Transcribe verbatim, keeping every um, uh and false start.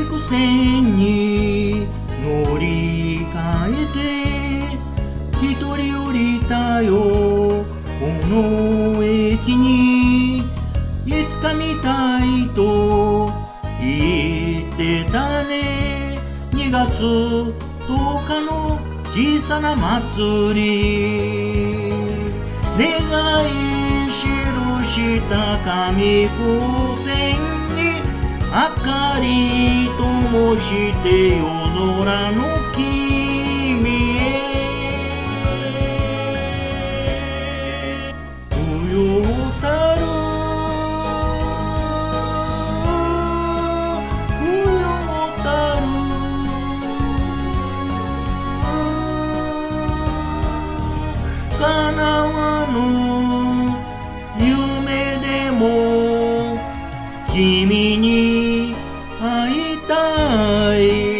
陸線に乗り換えて一人降りたよこの駅にいつか見たいと言ってたねにがつとおかの小さな祭り願い記した紙風船に明かり灯して夜空の君へ不要たる不要たる叶わぬ夢でも君に会いたい